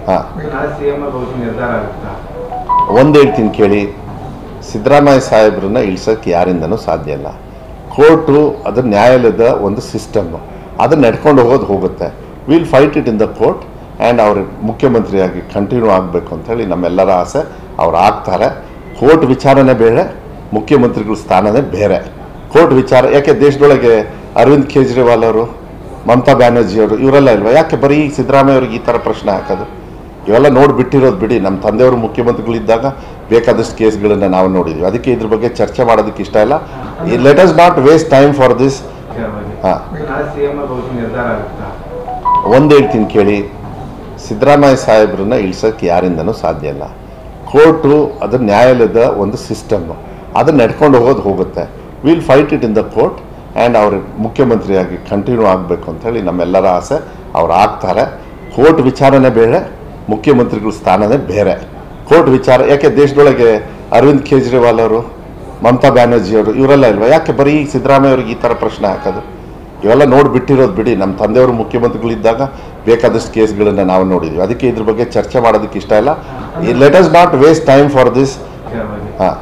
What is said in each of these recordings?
ಹಾಂ ಒಂದು ಹೇಳ್ತೀನಿ ಕೇಳಿ, ಸಿದ್ದರಾಮಯ್ಯ ಸಾಹೇಬ್ರನ್ನ ಇಳಿಸೋಕ್ಕೆ ಯಾರಿಂದನೂ ಸಾಧ್ಯ ಇಲ್ಲ. ಕೋರ್ಟು ಅದು ನ್ಯಾಯಾಲಯದ ಒಂದು ಸಿಸ್ಟಮ್ಮು, ಅದು ನಡ್ಕೊಂಡು ಹೋಗುತ್ತೆ. Will fight it in the court and ಅವರು ಮುಖ್ಯಮಂತ್ರಿಯಾಗಿ ಕಂಟಿನ್ಯೂ ಆಗಬೇಕು ಅಂಥೇಳಿ ನಮ್ಮೆಲ್ಲರ ಆಸೆ. ಅವ್ರು ಆಗ್ತಾರೆ. ಕೋರ್ಟ್ ವಿಚಾರನೇ ಬೇರೆ, ಮುಖ್ಯಮಂತ್ರಿಗಳ ಸ್ಥಾನನೇ ಬೇರೆ. ಕೋರ್ಟ್ ವಿಚಾರ ಯಾಕೆ ದೇಶದೊಳಗೆ ಅರವಿಂದ್ ಕೇಜ್ರಿವಾಲ್ ಅವರು, ಮಮತಾ ಬ್ಯಾನರ್ಜಿಯವರು ಇವರೆಲ್ಲ ಇಲ್ವಾ? ಯಾಕೆ ಬರೀ ಸಿದ್ದರಾಮಯ್ಯ ಅವ್ರಿಗೆ ಈ ಥರ ಪ್ರಶ್ನೆ ಹಾಕೋದು? ಇವೆಲ್ಲ ನೋಡಿಬಿಟ್ಟಿರೋದು ಬಿಡಿ. ನಮ್ಮ ತಂದೆಯವರು ಮುಖ್ಯಮಂತ್ರಿಗಳಿದ್ದಾಗ ಬೇಕಾದಷ್ಟು ಕೇಸ್ಗಳನ್ನು ನಾವು ನೋಡಿದ್ವಿ. ಅದಕ್ಕೆ ಇದ್ರ ಬಗ್ಗೆ ಚರ್ಚೆ ಮಾಡೋದಕ್ಕೆ ಇಷ್ಟ ಇಲ್ಲ. Let us not waste time for this. ಹಾಂ, ಒಂದು ಹೇಳ್ತೀನಿ ಕೇಳಿ, ಸಿದ್ದರಾಮಯ್ಯ ಸಾಹೇಬ್ರನ್ನ ಇಳಿಸೋಕ್ಕೆ ಯಾರಿಂದನೂ ಸಾಧ್ಯ ಇಲ್ಲ. ಕೋರ್ಟು ಅದು ನ್ಯಾಯಾಲಯದ ಒಂದು ಸಿಸ್ಟಮ್ಮು, ಅದು ನಡ್ಕೊಂಡು ಹೋಗುತ್ತೆ. Will fight it in the court and ಅವರು ಮುಖ್ಯಮಂತ್ರಿಯಾಗಿ ಕಂಟಿನ್ಯೂ ಆಗಬೇಕು ಅಂಥೇಳಿ ನಮ್ಮೆಲ್ಲರ ಆಸೆ. ಅವ್ರು ಆಗ್ತಾರೆ. ಕೋರ್ಟ್ ವಿಚಾರನೇ ಬೇರೆ, ಮುಖ್ಯಮಂತ್ರಿಗಳ ಸ್ಥಾನನೇ ಬೇರೆ. ಕೋರ್ಟ್ ವಿಚಾರ ಯಾಕೆ ದೇಶದೊಳಗೆ ಅರವಿಂದ್ ಕೇಜ್ರಿವಾಲ್ ಅವರು, ಮಮತಾ ಬ್ಯಾನರ್ಜಿಯವರು ಇವರೆಲ್ಲ ಇಲ್ವಾ? ಯಾಕೆ ಬರೀ ಸಿದ್ದರಾಮಯ್ಯ ಅವ್ರಿಗೆ ಈ ಥರ ಪ್ರಶ್ನೆ ಹಾಕೋದು? ಇವೆಲ್ಲ ನೋಡಿಬಿಟ್ಟಿರೋದು ಬಿಡಿ. ನಮ್ಮ ತಂದೆಯವರು ಮುಖ್ಯಮಂತ್ರಿಗಳಿದ್ದಾಗ ಬೇಕಾದಷ್ಟು ಕೇಸ್ಗಳನ್ನು ನಾವು ನೋಡಿದ್ವಿ. ಅದಕ್ಕೆ ಇದ್ರ ಬಗ್ಗೆ ಚರ್ಚೆ ಮಾಡೋದಕ್ಕೆ ಇಷ್ಟ ಇಲ್ಲ. Let us not waste time for this. ಹಾಂ,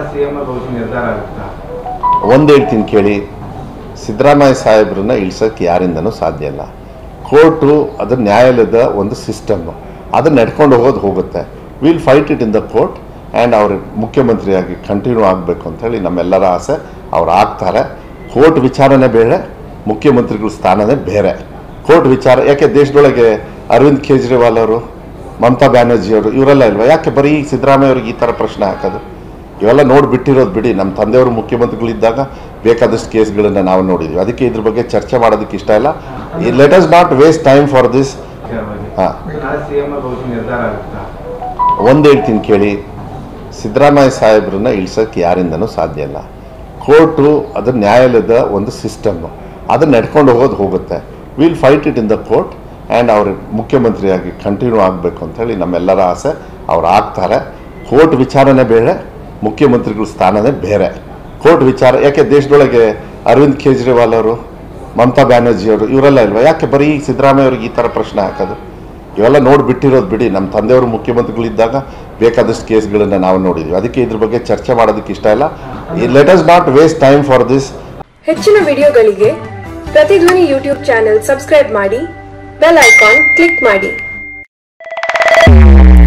ಒಂದು ಹೇಳ್ತೀನಿ ಕೇಳಿ, ಸಿದ್ದರಾಮಯ್ಯ ಸಾಹೇಬ್ರನ್ನ ಇಳಿಸೋಕ್ಕೆ ಯಾರಿಂದನೂ ಸಾಧ್ಯ ಇಲ್ಲ. ಕೋರ್ಟು ಅದು ನ್ಯಾಯಾಲಯದ ಒಂದು ಸಿಸ್ಟಮ್ಮು, ಅದು ನಡ್ಕೊಂಡು ಹೋಗುತ್ತೆ. Will fight it in the court and ಅವರು ಮುಖ್ಯಮಂತ್ರಿಯಾಗಿ ಕಂಟಿನ್ಯೂ ಆಗಬೇಕು ಅಂಥೇಳಿ ನಮ್ಮೆಲ್ಲರ ಆಸೆ. ಅವ್ರು ಆಗ್ತಾರೆ. ಕೋರ್ಟ್ ವಿಚಾರನೇ ಬೇರೆ, ಮುಖ್ಯಮಂತ್ರಿಗಳ ಸ್ಥಾನನೇ ಬೇರೆ. ಕೋರ್ಟ್ ವಿಚಾರ ಯಾಕೆ ದೇಶದೊಳಗೆ ಅರವಿಂದ್ ಕೇಜ್ರಿವಾಲ್ ಅವರು, ಮಮತಾ ಬ್ಯಾನರ್ಜಿಯವರು ಇವರೆಲ್ಲ ಇಲ್ವಾ? ಯಾಕೆ ಬರೀ ಸಿದ್ದರಾಮಯ್ಯ ಅವ್ರಿಗೆ ಈ ಥರ ಪ್ರಶ್ನೆ ಹಾಕೋದು? ಇವೆಲ್ಲ ನೋಡಿಬಿಟ್ಟಿರೋದು ಬಿಡಿ. ನಮ್ಮ ತಂದೆಯವರು ಮುಖ್ಯಮಂತ್ರಿಗಳಿದ್ದಾಗ ಬೇಕಾದಷ್ಟು ಕೇಸ್ಗಳನ್ನು ನಾವು ನೋಡಿದ್ವಿ. ಅದಕ್ಕೆ ಇದ್ರ ಬಗ್ಗೆ ಚರ್ಚೆ ಮಾಡೋದಕ್ಕೆ ಇಷ್ಟ ಇಲ್ಲ. Let us not waste time for this. ಹಾಂ, ಒಂದು ಹೇಳ್ತೀನಿ ಕೇಳಿ, ಸಿದ್ದರಾಮಯ್ಯ ಸಾಹೇಬ್ರನ್ನ ಇಳಿಸೋಕ್ಕೆ ಯಾರಿಂದನೂ ಸಾಧ್ಯ ಇಲ್ಲ. ಕೋರ್ಟು ಅದು ನ್ಯಾಯಾಲಯದ ಒಂದು ಸಿಸ್ಟಮ್ಮು, ಅದು ನಡ್ಕೊಂಡು ಹೋಗುತ್ತೆ. Will fight it in the court and ಅವರು ಮುಖ್ಯಮಂತ್ರಿಯಾಗಿ ಕಂಟಿನ್ಯೂ ಆಗಬೇಕು ಅಂಥೇಳಿ ನಮ್ಮೆಲ್ಲರ ಆಸೆ. ಅವ್ರು ಆಗ್ತಾರೆ. ಕೋರ್ಟ್ ವಿಚಾರನೇ ಬೇರೆ, ಮುಖ್ಯಮಂತ್ರಿಗಳ ಸ್ಥಾನನೇ ಬೇರೆ. ಕೋರ್ಟ್ ವಿಚಾರ ಯಾಕೆ ದೇಶದೊಳಗೆ ಅರವಿಂದ್ ಕೇಜ್ರಿವಾಲ್ ಅವರು, ಮಮತಾ ಬ್ಯಾನರ್ಜಿಯವರು ಇವರೆಲ್ಲ ಇಲ್ವಾ? ಯಾಕೆ ಬರೀ ಸಿದ್ದರಾಮಯ್ಯ ಅವ್ರಿಗೆ ಈ ಥರ ಪ್ರಶ್ನೆ ಹಾಕೋದು? ಇವೆಲ್ಲ ನೋಡಿಬಿಟ್ಟಿರೋದು ಬಿಡಿ. ನಮ್ಮ ತಂದೆಯವರು ಮುಖ್ಯಮಂತ್ರಿಗಳಿದ್ದಾಗ ಬೇಕಾದಷ್ಟು ಕೇಸ್ಗಳನ್ನು ನಾವು ನೋಡಿದ್ವಿ. ಅದಕ್ಕೆ ಇದ್ರ ಬಗ್ಗೆ ಚರ್ಚೆ ಮಾಡೋದಕ್ಕೆ ಇಷ್ಟ ಇಲ್ಲ. Let us not waste time for this. ಹೆಚ್ಚಿನ ವಿಡಿಯೋಗಳಿಗೆ ಪ್ರತಿಧ್ವನಿ ಯೂಟ್ಯೂಬ್ ಚಾನೆಲ್ ಸಬ್ಸ್ಕ್ರೈಬ್ ಮಾಡಿ, ಬೆಲ್ ಐಕಾನ್ ಕ್ಲಿಕ್ ಮಾಡಿ.